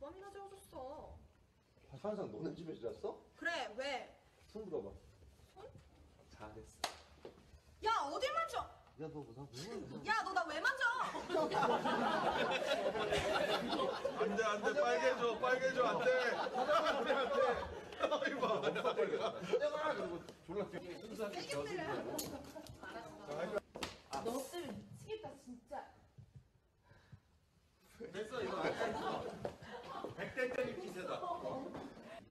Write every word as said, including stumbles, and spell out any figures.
번이나 재워줬어. 항상 너네 집에 지났어? 그래, 왜? 손 들어봐. 손? 잘했어. 야, 어딜 만져? 야, 너 나 왜 만져? 야, 너 나 왜 만져? 안 돼, 안 돼, 빨개져, 빨개져, 안 돼. 안 돼, 안 돼. 아이 봐. 내가 그리고 졸라 순수하게 져주고. 너 때문에 미치겠다, 진짜. 됐어, 이거.